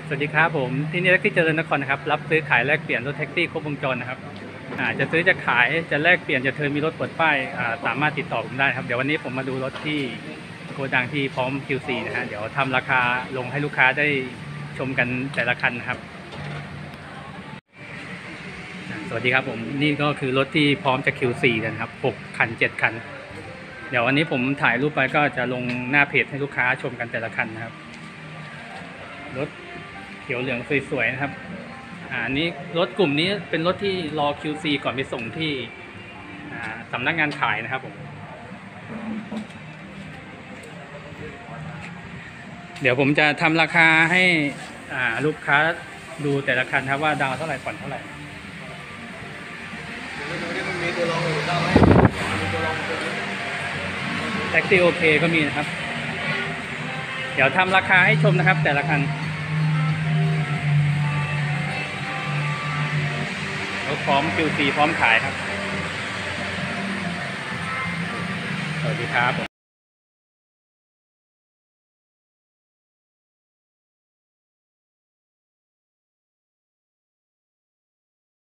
สวัสดีครับผมที่นี่ที่เจริญนครนะครับรับซื้อขายแลกเปลี่ยนรถแท็กซี่ครบวงจรนะครับจะซื้อจะขายจะแลกเปลี่ยนจะเทิร์นมีรถเปิดป้ายสามารถติดต่อผมได้ครับเดี๋ยววันนี้ผมมาดูรถที่โกดังที่พร้อม QC นะฮะเดี๋ยวทำราคาลงให้ลูกค้าได้ชมกันแต่ละคันนะครับสวัสดีครับผมนี่ก็คือรถที่พร้อมจะ QC กันครับ6 คัน 7 คันเดี๋ยววันนี้ผมถ่ายรูปไปก็จะลงหน้าเพจให้ลูกค้าชมกันแต่ละคันนะครับรถเขียวเหลืองสวยๆนะครับอันนี้รถกลุ่มนี้เป็นรถที่รอ QC ก่อนไปส่งที่สำนักงานขายนะครับผมเดี๋ยวผมจะทำราคาให้ลูกค้าดูแต่ละคันครับว่าดาวเท่าไหร่ผ่อนเท่าไหร่มีตัวรองอยู่ได้ไหมมีตัวรองแท็กซี่โอเคก็มีนะครับเดี๋ยวทำราคาให้ชมนะครับแต่ละคันรถพร้อม QC พร้อมขายครับสวัสดีครับผม